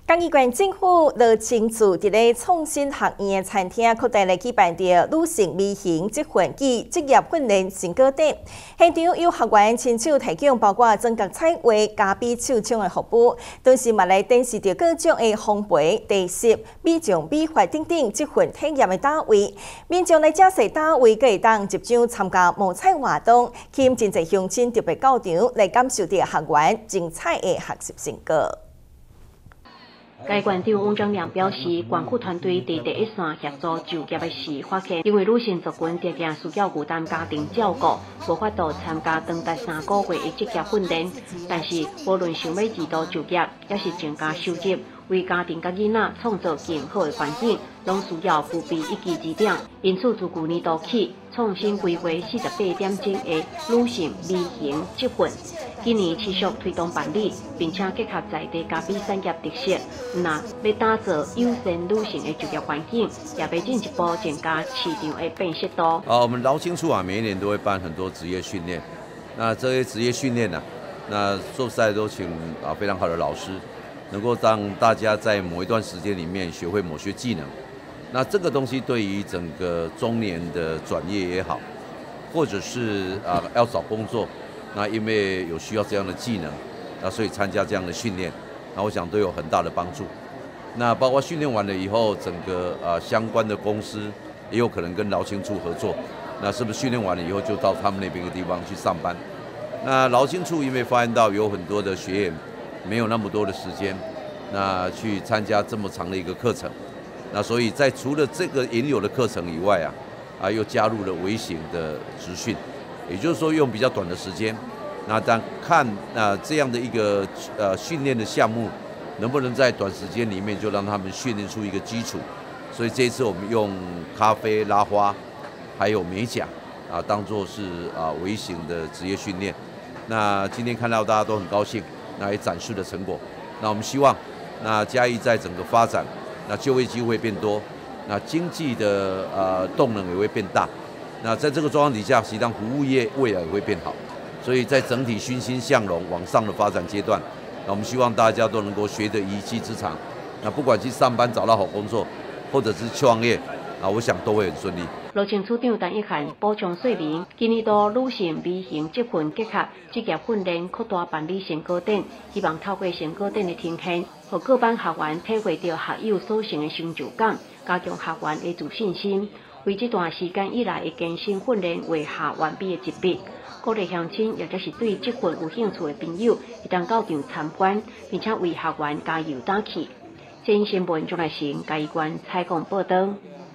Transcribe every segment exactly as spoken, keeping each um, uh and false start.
嘉义县政府罗清处伫咧创新学院的餐厅扩大来举办着女性微型职训及职业训练成果展，现场有学员亲手提供包括增角彩绘、加比手枪的服务，同时嘛来展示着各种的烘焙、地设、美匠美发等等职训体验的单位。民众来这些单位，可以当集中参加摸彩活动，吸引真侪乡亲特别到场来感受着学员精彩的学习成果。 该馆长王章良表示，管库团队在第一线协助就业的时，发现因为女性族群常常需要负担家庭照顾，无法度参加长达三个月的职业训练。但是，无论想要自度就业，也是增加收入，为家庭甲囡仔创造更好的环境，拢需要具备一技之长。因此，自旧年度起，创新规划四十八点钟的女性微型职训。 今年持续推动办理，并且结合在地咖啡产业特色，那要打造友善女性的就业环境，也要进一步增加市场的辨识度。 啊，我们劳青处啊，每一年都会办很多职业训练。那这些职业训练呢，那说实在都请啊非常好的老师，能够让大家在某一段时间里面学会某些技能。那这个东西对于整个中年的转业也好，或者是啊要找工作。 那因为有需要这样的技能，那所以参加这样的训练，那我想都有很大的帮助。那包括训练完了以后，整个呃相关的公司也有可能跟劳青处合作。那是不是训练完了以后就到他们那边的地方去上班？那劳青处因为发现到有很多的学员没有那么多的时间，那去参加这么长的一个课程，那所以在除了这个原有的课程以外啊，啊又加入了微型的职训。 也就是说，用比较短的时间，那当看啊、呃、这样的一个呃训练的项目，能不能在短时间里面就让他们训练出一个基础？所以这一次我们用咖啡、拉花，还有美甲啊，当做是啊微型的职业训练。那今天看到大家都很高兴，那也展示了成果。那我们希望，那嘉义在整个发展，那就业机会变多，那经济的呃动能也会变大。 那在这个状况底下，实际上服务业未来也会变好，所以在整体欣欣向荣往上的发展阶段，那我们希望大家都能够学得一技之长。那不管去上班找到好工作，或者是创业，啊，我想都会很顺利。 劳青处长陈一涵补充说明，今年度女性微型职训结合职业训练扩大办理成果展，希望透过成果展的呈现，让各班学员体会到学友所成的成就感，加强学员的自信心。 为这段时间以来的艰辛训练为下完毕的一笔，鼓励乡亲或者是对职训有兴趣的朋友，一当到场参观，并且为学员加油打气。前新闻钟来成嘉义县采访报道。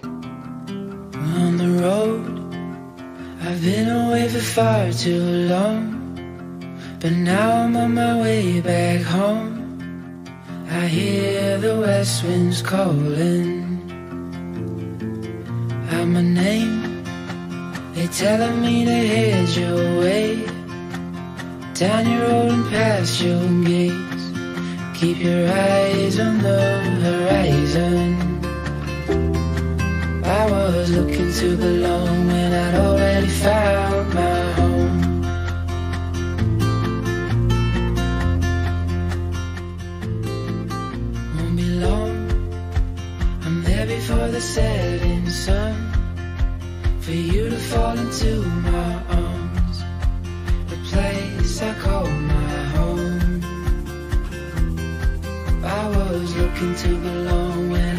On the road, I've been away for far too long, but now I'm on my way back home. I hear the west winds calling. My name, they telling me to head your way, down your road and past your gates. Keep your eyes on the horizon. I was looking to belong when I'd already found my home. Won't be long, I'm there before the setting sun. For you to fall into my arms, the place I call my home. I was looking to belong when